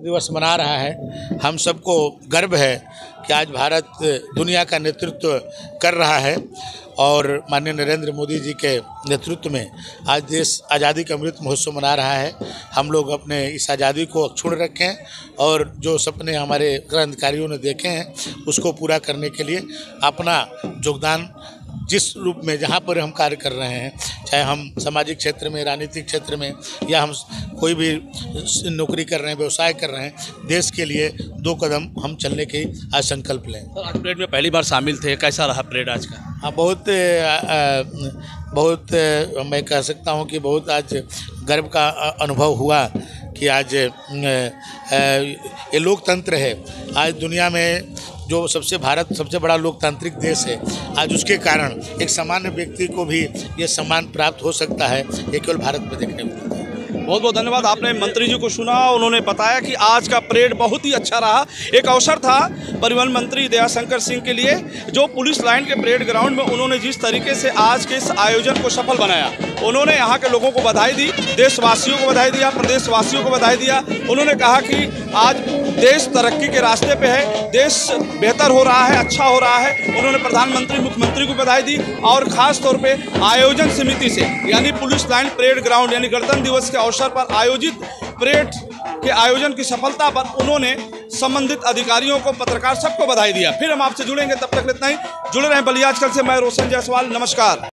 दिवस मना रहा है। हम सबको गर्व है कि आज भारत दुनिया का नेतृत्व कर रहा है और माननीय नरेंद्र मोदी जी के नेतृत्व में आज देश आज़ादी का अमृत महोत्सव मना रहा है। हम लोग अपने इस आज़ादी को अक्षुण्ण रखें और जो सपने हमारे क्रांतिकारियों ने देखे हैं उसको पूरा करने के लिए अपना योगदान जिस रूप में जहाँ पर हम कार्य कर रहे हैं, चाहे हम सामाजिक क्षेत्र में, राजनीतिक क्षेत्र में या हम कोई भी नौकरी कर रहे हैं, व्यवसाय कर रहे हैं, देश के लिए 2 कदम हम चलने की आज संकल्प लें। तो आज परेड में पहली बार शामिल थे, कैसा रहा परेड आज का? हाँ, बहुत मैं कह सकता हूँ कि बहुत आज गर्व का अनुभव हुआ कि आज ये लोकतंत्र है। आज दुनिया में जो भारत सबसे बड़ा लोकतांत्रिक देश है, आज उसके कारण एक सामान्य व्यक्ति को भी ये सम्मान प्राप्त हो सकता है, ये केवल भारत में देखने को मिलता है। बहुत बहुत धन्यवाद। आपने मंत्री जी को सुना, उन्होंने बताया कि आज का परेड बहुत ही अच्छा रहा। एक अवसर था परिवहन मंत्री दयाशंकर सिंह के लिए, जो पुलिस लाइन के परेड ग्राउंड में उन्होंने जिस तरीके से आज के इस आयोजन को सफल बनाया, उन्होंने यहाँ के लोगों को बधाई दी, देशवासियों को बधाई दिया, प्रदेशवासियों को बधाई दिया। उन्होंने कहा कि आज देश तरक्की के रास्ते पे है, देश बेहतर हो रहा है, अच्छा हो रहा है। उन्होंने प्रधानमंत्री, मुख्यमंत्री को बधाई दी और ख़ास तौर पे आयोजन समिति से, यानी पुलिस लाइन परेड ग्राउंड यानी गणतंत्र दिवस के अवसर पर आयोजित परेड के आयोजन की सफलता पर उन्होंने संबंधित अधिकारियों को, पत्रकार सबको बधाई दिया। फिर हम आपसे जुड़ेंगे, तब तक इतना ही। जुड़े रहें बलिया आजकल से। मैं रोशन जायसवाल, नमस्कार।